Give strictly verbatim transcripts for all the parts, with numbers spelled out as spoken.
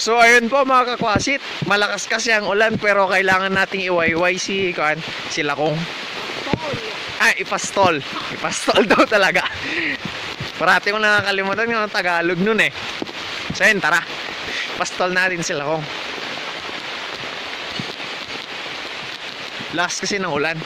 So ayun po mga kakwasit, malakas kasi ang ulan pero kailangan nating iwayway si kan si Lakkong. Ay, ipastol. Ipastol daw talaga. Parati ko nakakalimutan yung Tagalog nun eh. So ayun, tara. Pastol natin si Lakkong. Last kasi ng ulan.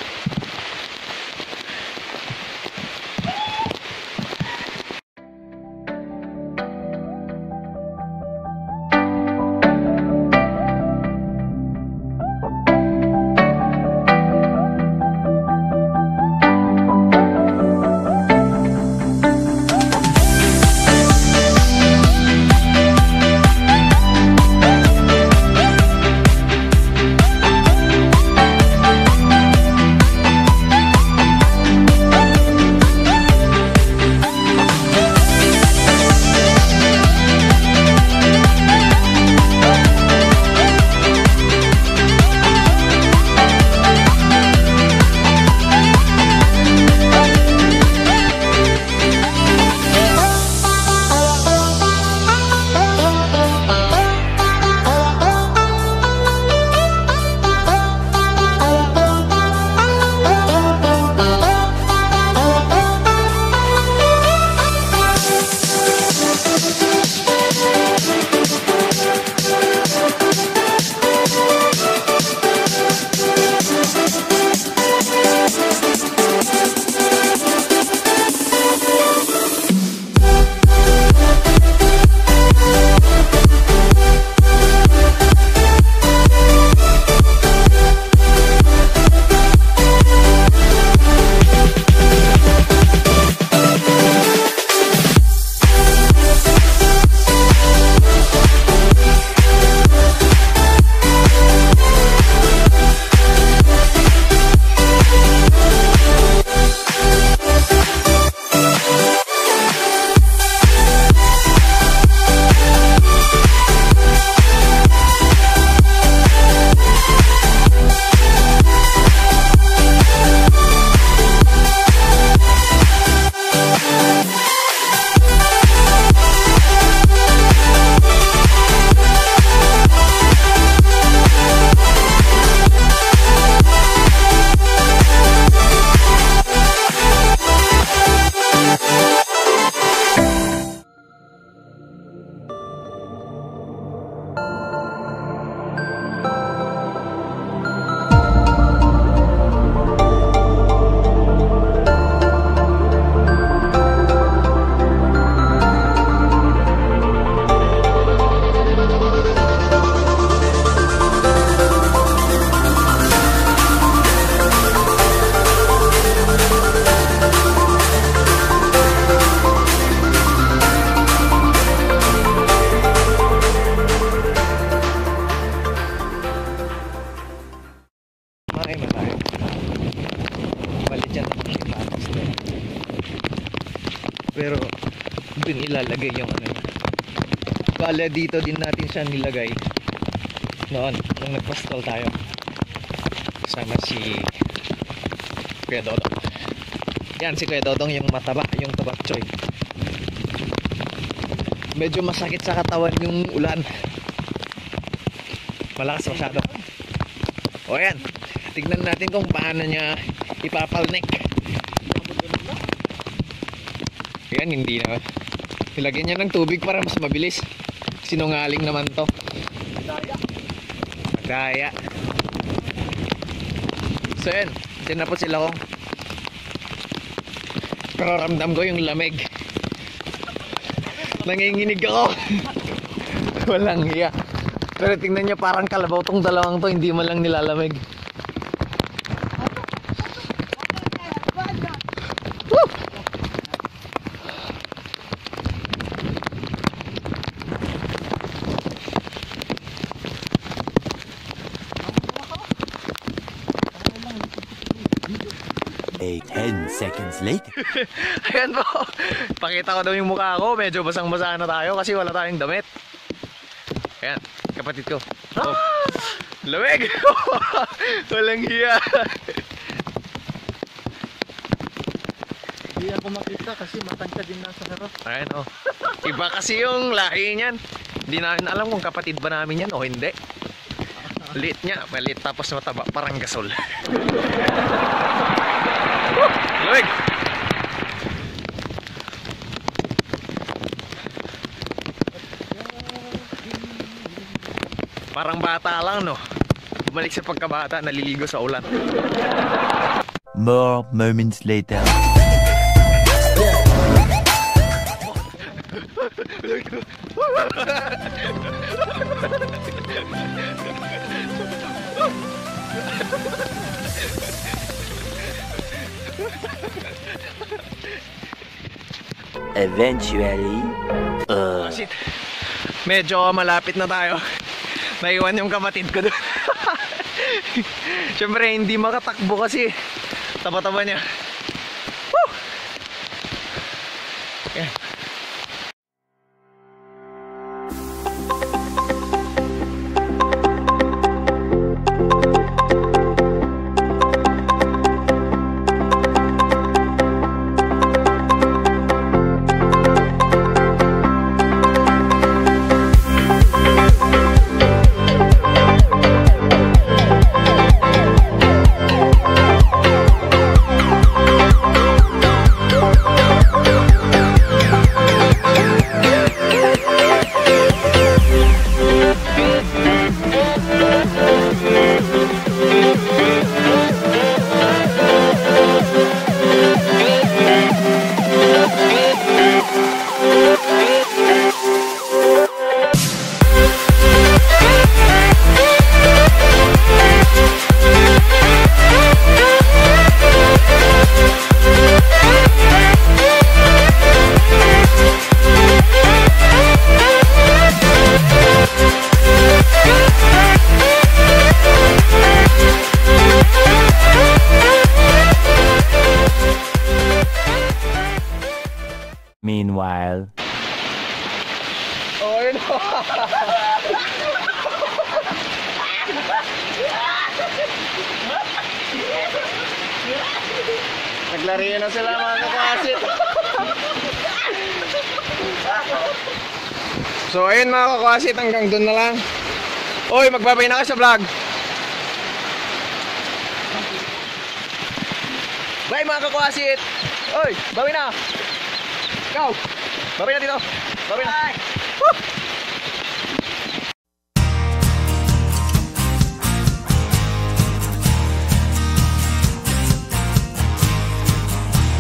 Pero dun ilalagay yung ano. Bala dito din natin siya nilagay noon nung nagpastol tayo sama si Kuya Dodong. Yan si Kuya Dodong, yung mataba, yung tabak choy. Medyo masakit sa katawan yung ulan, malakas masyado. O yan, tignan natin kung paano niya ipapalnek. Yan, hindi na. Ilagyan niya ng tubig para mas mabilis. Sinungaling naman to. Madaya. Madaya. So yan, dyan na po sila kong. Pero ramdam ko yung lamig. Nanginginig ako. Walang hiya. Pero tingnan niyo, parang kalabaw tong dalawang to, hindi man lang nilalamig. ten seconds later. Ayan po. Pakita ko daw yung mukha ko. Medyo basang-basa na tayo kasi wala tayong damit. Ayan, kapatid ko. Oh. Lamig. Walang hiya. Hindi ako makita kasi matangka din nasa harap. Ayan, oh. Iba kasi yung lahi niyan. Hindi namin alam kung kapatid ba namin yan o hindi. Liit niya, maliit tapos mataba, parang gasol. Luwig! Parang bata lang, no? Bumalik sa pagkabata, naliligo sa ulan. More moments later. Eventually, uh... Shit. Medyo malapit na tayo. Naiwan yung kapatid ko doon. Siyempre hindi makatakbo kasi taba-taba niya. Woo! Yeah. Meanwhile, Oh, yun. Naglariyan na sila mga kakwasit. So ayun mga kakwasit, hanggang doon na lang. Oy, magbabay na ka sa vlog. Bye mga kakwasit. Oy, bawi na. Ikaw, bawi na dito. Bawi na. Woo!